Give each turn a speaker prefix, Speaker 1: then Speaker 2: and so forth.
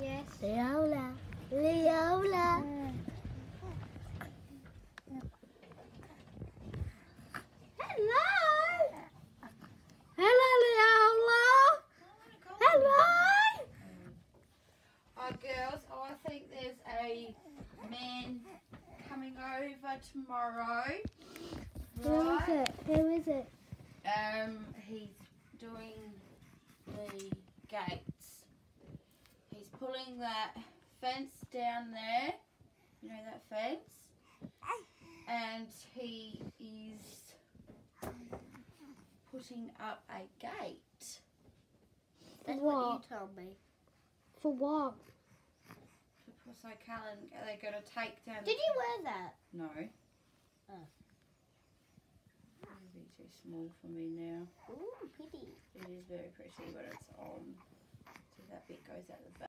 Speaker 1: Yes.
Speaker 2: Leola. Leola.
Speaker 1: Hello.
Speaker 2: Hello, Leola. Hello.
Speaker 3: Oh, girls, I think there's a man coming over tomorrow.
Speaker 2: Who is it? Who is it?
Speaker 3: He's doing the gates. He's pulling that fence down there. You know that fence? And he is putting up a gate.
Speaker 1: That's
Speaker 2: What?
Speaker 1: what you told me.
Speaker 2: For what?
Speaker 3: So Callan, they're going to take down.
Speaker 1: Did you wear that?
Speaker 3: No.
Speaker 1: Oh.
Speaker 3: It'll be too small for me now.
Speaker 1: Ooh, pretty.
Speaker 3: It is very pretty when it's on. So that bit goes out the back.